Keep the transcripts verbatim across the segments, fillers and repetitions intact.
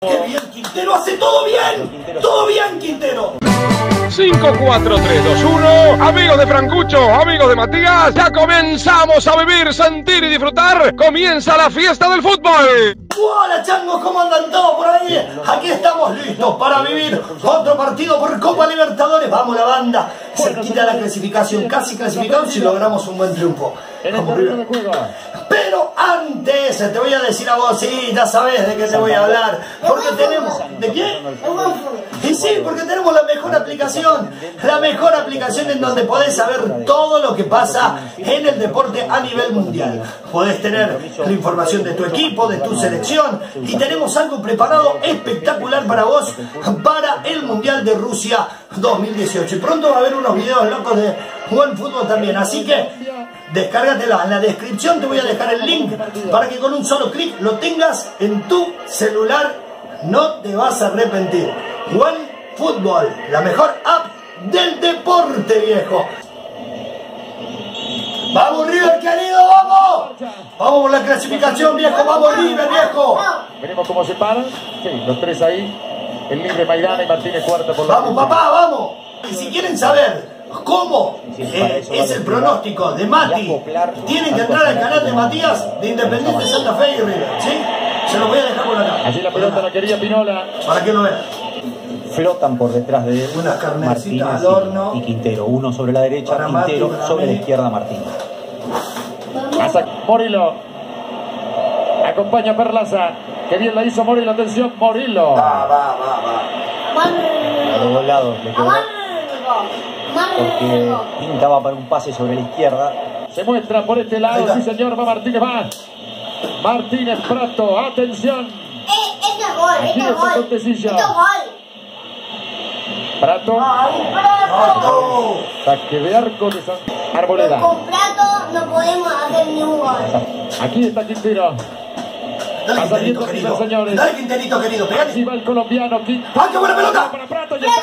¡Qué bien, Quintero! ¡Hace todo bien! ¡Todo bien, Quintero! cinco, cuatro, tres, dos, uno. Amigos de Francucho, amigos de Matías, ya comenzamos a vivir, sentir y disfrutar. Comienza la fiesta del fútbol. ¡Hola, changos! ¿Cómo andan todos por ahí? Aquí estamos listos para vivir otro partido por Copa Libertadores. ¡Vamos, la banda! Cerquita de la clasificación, casi clasificados si logramos un buen triunfo. Pero antes te voy a decir a vos, sí, ya sabés de qué te voy a hablar. Porque tenemos... ¿De qué? Y sí, porque tenemos la mejor aplicación. La mejor aplicación en donde podés saber todo lo que pasa en el deporte a nivel mundial. Podés tener la información de tu equipo, de tu selección. Y tenemos algo preparado espectacular para vos para el Mundial de Rusia dos mil dieciocho. Y pronto va a haber unos videos locos de buen fútbol también. Así que descárgatela. En la descripción te voy a dejar el link para que con un solo clic lo tengas en tu celular. No te vas a arrepentir. OneFootball, la mejor app del deporte, viejo. ¡Vamos, River, querido! ¡Vamos! ¡Vamos por la clasificación, viejo! ¡Vamos, River, viejo! Veremos cómo se paran. Sí, los tres ahí. El libre Maidana y Martínez cuarta por la... ¡Vamos, papá, vamos! Y si quieren saber cómo eh, es el pronóstico de Mati, tienen que entrar al canal de Matías de Independiente Santa Fe y River, ¿sí? Se los voy a dejar por acá. Allí la pelota la quería Pinola. Para que lo vean. Flotan por detrás de él Martínez al horno. y Quintero. Uno sobre la derecha, Para Quintero Mati, sobre mí. la izquierda, Martínez. Hasta Morillo. Acompaña Perlaza. Que bien la hizo Morillo. Atención, Morillo. Va, va, va, va. A los dos lados le quedó. Porque pintaba para un pase sobre la izquierda. Se muestra por este lado. Sí, señor. Va Martínez. Va. Martínez Prato. Atención. Eh, este es gol. Este es gol. Este es gol. Prato. ¡Prato! Saque de arco de San... Arboleda. Con Prato no podemos hacer ni un gol. Aquí está Quintero. Dale, Va saliendo Quinterito, querido. señores. Dale, Quinterito, querido. Pegale. Así va el colombiano. Quintero. ¡Ah, qué buena pelota! Para Prato. ¡Prato!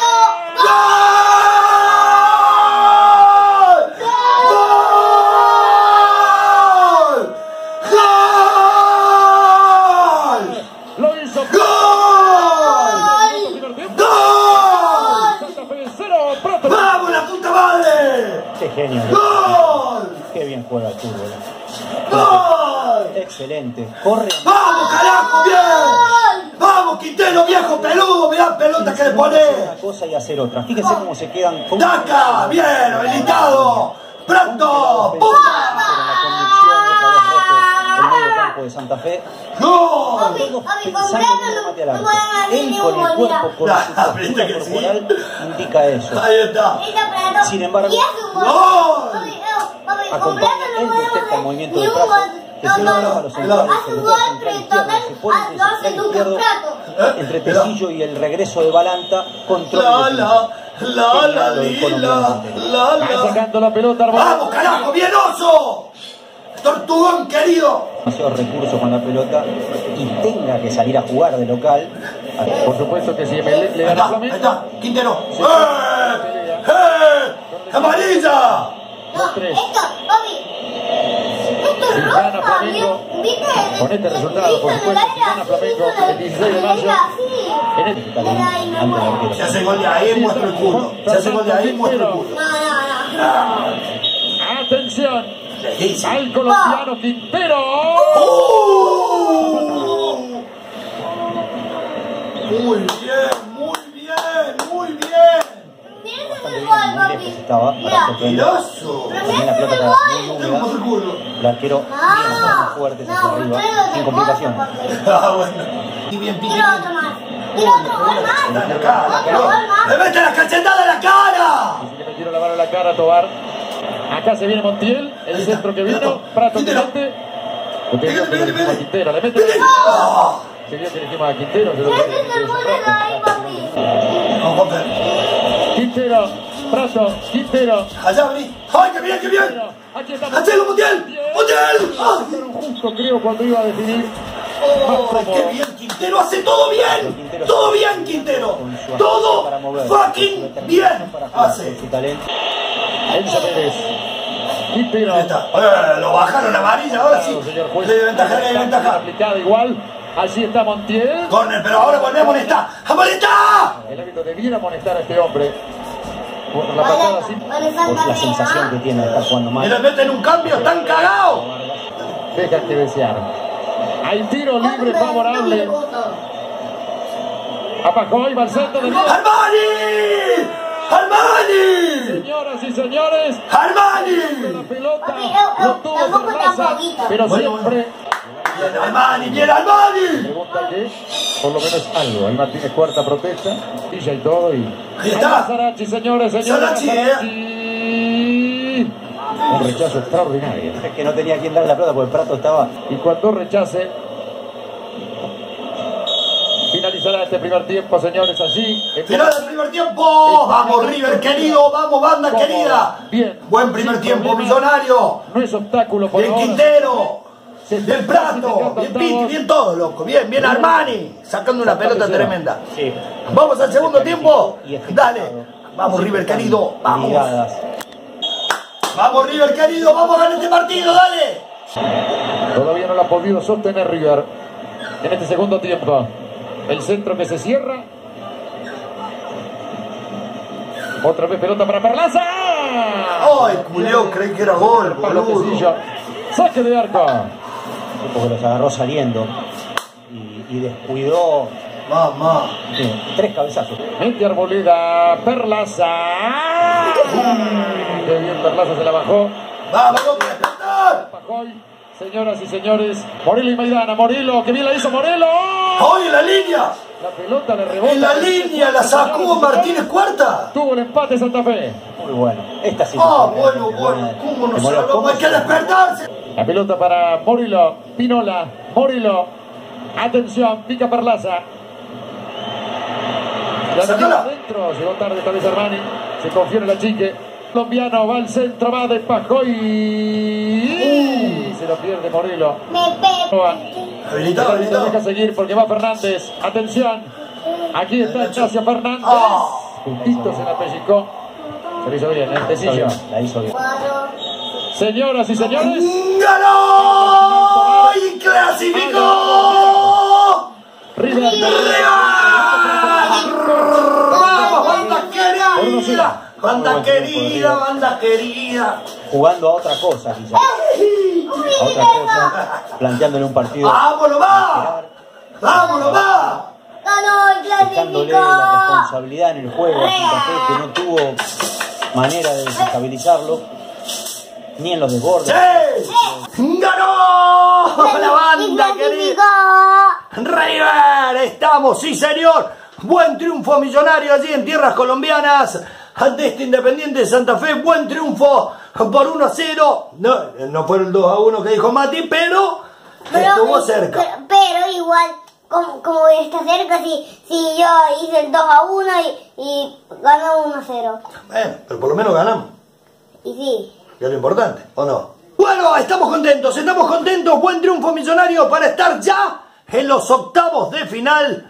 Qué genio. ¡Gol! Qué bien juega el fútbol. ¡Gol! Excelente. Corre. ¡Vamos, carajo! ¡Bien! ¡Vamos, Quintero, viejo peludo! ¡Mirá pelota que le ponés! Una cosa y hacer otra. Fíjese cómo se quedan. Con... ¡Daca! ¡Bien! ¡Habilitado! ¡Pronto! ¡Pum! Pero la conducción otra vez roto el medio campo de Santa Fe. ¡Gol! Todos pensando en un remate al arco. Él con el cuerpo, con Ah, su postura ¿viste que sí? corporal, indica eso. Ahí está. Sin embargo, ¡Gol! acompaña, él detecta el movimiento de Prato, que se lo a los centrales, se lo da central izquierdo, se pone entre central izquierdo, entre Tecillo y el regreso de Balanta, control La, de la, la, la, la, la, Va la. sacando la pelota. Arboleda. ¡Vamos, carajo! ¡Bien, oso! ¡Tortugón, querido! demasiados recursos con la pelota y tenga que salir a jugar de local. Por supuesto que si Emelec le Ahí gana a está, ahí Flamengo. está, Quintero. ¡Eh! ¡Eh! ¡Amarilla! No, esto, papi. Esto Si es gana roja, Flamengo, ¿viste? con este resultado, por supuesto, si gana Flamengo el dieciséis de mayo, en el... Antes del arquero. Se hace gol de ahí, muestra el culo. Se hace gol de ahí, muestra el culo. No, no, no. Atención, Lejísimo. al colombiano Quintero. ¡Uh! Muy bien, muy bien, muy bien. Mira ese gol, papi. Estaba para Mira. tocar. Tiroso. También la pelota estaba muy Tengo húmeda. el culo. El arquero bien, Ah, fuerte hacia no, arriba, pero sin de complicación. cosas, papi. Ah, bueno. Y bien, pique. Quiero otro más. Quiero otro gol más. La cara, Otro gol más. ¡Le mete la cachetada en la cara! Y si le metieron la mano en la cara a Tobar. Acá se viene Montiel, el centro que vino. Prato que Quintero. mete. Le Pégale, pégale, pégale. a Quintero, le mete. ¡Ah! Se vio que le dijimos a Quintero. Se lo Ese es el gol de ahí, papi. Vamos, Juanfer. Quintero, Prato, Quintero. Allá, vení. ¡Ay, qué bien, qué bien! Aquí está. ¡Hacelo, Montiel! ¡Montiel! ¡Ah! Fueron justo, creo, cuando iba a definir. ¡Oh, qué bien, Quintero! ¡Hace todo bien! ¡Todo bien, Quintero! ¡Todo fucking bien! Hace. Su talento. Enzo Pérez. Quintero. Ahí está. Eh, lo bajaron a amarilla, ahora sí. Señor juez. Le dio ventaja, le dio ventaja. Aplicada igual. Allí está Montiel. Corner, pero ahora volvemos a amonestar. ¡Amonestar! El árbitro debiera amonestar a este hombre. Por la patada así. Por la sensación que tiene de estar jugando mal. Y le meten un cambio, están cagados. Deja que desear. Hay tiro libre favorable. A Pajoy, va al centro de nuevo. ¡Armani! ¡Armani! Señoras y señores, ¡Armani! la pelota lo tuvo Perlaza, pero Bueno, siempre ¡Bien Armani! ¡Bien Armani! pregunta que por lo menos algo. Ahí Martínez cuarta protesta, pilla y todo y Ahí está. Sarachi, señores, señores. Sarachi, Sarachi. Un rechazo extraordinario. Es que no tenía quien darle la pelota porque el Prato estaba. Y cuando rechace, finalizará este primer tiempo, señores, así. Final del primer tiempo. Vamos River querido, vamos banda Cómodo. querida. Bien. Buen primer Sin tiempo, problema. Millonario. No es obstáculo por Bien ahora. Quintero. Se está Bien Prato. clasificando Bien Piti, octavos. bien todo, loco. Bien, bien Armani. Sacando una pelota tercera. tremenda. Sí. Vamos al segundo tiempo. Y ejecutado. Dale. Vamos River querido, vamos. Miradas. Vamos River querido, vamos a ganar este partido, dale. Todavía no lo ha podido sostener River en este segundo tiempo. El centro que se cierra. Otra vez pelota para Perlaza. Ay, culiao, creí que era gol, Pablo boludo. Quesillo. Saque de arco. Porque los agarró saliendo. Y, y descuidó. Mamá. Sí, tres cabezazos. Mete Arboleda. Perlaza. Qué bien, Perlaza se la bajó. Vamos, loco, despertar. Pajoy. Señoras y señores, Morelo y Maidana. Morelo, que bien la hizo Morelo. Hoy en la línea. La pelota le rebota. En la línea la sacó Martínez Cuarta. Tuvo el empate Santa Fe. Muy bueno. Esta sí. Ah, fue bueno, realmente bueno. buena. ¿Cómo no De se Morelo, lo ¿cómo hay que se- despertarse? La pelota para Morilo, Pinola, Morilo. Atención, pica Perlaza. La Sácala. metió adentro, llegó tarde tal vez Armani. Se confía en la chique. Colombiano va al centro, va de Pajoy. Se lo pierde Morilo. Habilitado, Se habilitado. deja seguir porque va Fernández. Atención. Aquí está Ignacio Fernández. Ah. Justito se la pellizcó. Se lo hizo bien, el Tecillo. La hizo bien. Señoras y señores. ¡Ganó! ¡Y clasificó! River. ¡Vamos, banda querida! Banda querida, banda querida. Jugando a otra cosa, quizás. A otra cosa. Planteándole un partido. ¡Vámonos, va! ¡Vámonos, va! Ganó el Dejándole la clasificado. responsabilidad en el juego a Santa Fe, que no tuvo manera de desestabilizarlo. Ni en los desbordes. ¡Sí! ¡Ganó! ¡La banda querida! River, estamos, sí señor. Buen triunfo millonario allí en tierras colombianas ante este Independiente de Santa Fe. Buen triunfo por uno a cero. No, no fue el dos a uno que dijo Mati, pero, estuvo cerca. Pero, pero igual, como, como está cerca, si, si yo hice el dos a uno y, y ganó uno a cero. Bueno, pero por lo menos ganamos. Y sí. Que es lo importante, ¿o no? Bueno, estamos contentos, estamos contentos. Buen triunfo millonario para estar ya en los octavos de final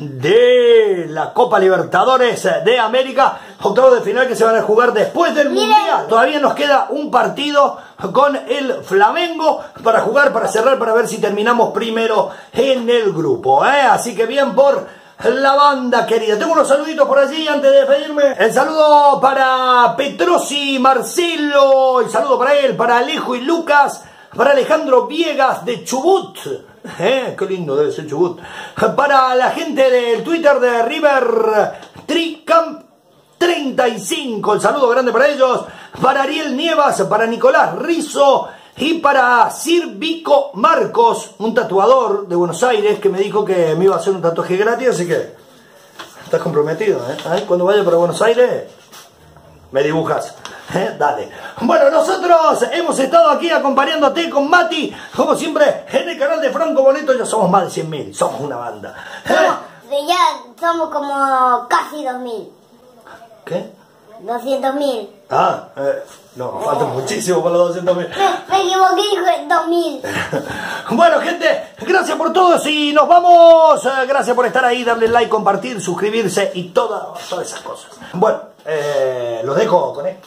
de la Copa Libertadores de América. Octavos de final que se van a jugar después del Miren. Mundial. Todavía nos queda un partido con el Flamengo para jugar, para cerrar, para ver si terminamos primero en el grupo, ¿eh? Así que bien por la banda querida. Tengo unos saluditos por allí antes de despedirme. El saludo para Petrosi Marcelo. El saludo para él, para Alejo y Lucas. Para Alejandro Viegas de Chubut. ¿Eh? Qué lindo debe ser Chubut. Para la gente del Twitter de River Tricamp treinta y cinco. El saludo grande para ellos. Para Ariel Nievas. Para Nicolás Rizo. Y para Sir Vico Marcos, un tatuador de Buenos Aires que me dijo que me iba a hacer un tatuaje gratis, así que estás comprometido, ¿eh? ¿Eh? Cuando vaya para Buenos Aires, me dibujas. ¿Eh? Dale. Bueno, nosotros hemos estado aquí acompañándote con Mati, como siempre, en el canal de Franco Boneto. Ya somos más de cien mil, somos una banda. ¿Eh? Somos, ya somos como casi dos mil. ¿Qué? doscientos mil. Ah, eh, no, falta muchísimo para los doscientos mil. Me equivoqué, dije dos mil. Bueno, gente, gracias por todos y nos vamos. Eh, gracias por estar ahí, darle like, compartir, suscribirse y toda, todas esas cosas. Bueno, eh, los dejo con esto.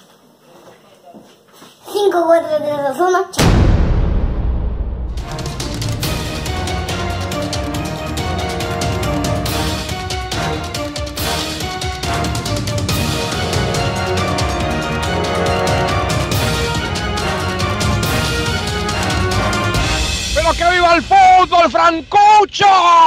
cinco, cuatro, tres, dos, uno. ¡Viva el fútbol, Francucho!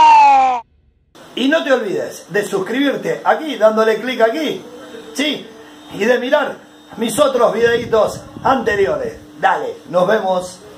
Y no te olvides de suscribirte aquí, dándole clic aquí, ¿sí? Y de mirar mis otros videitos anteriores. Dale, nos vemos.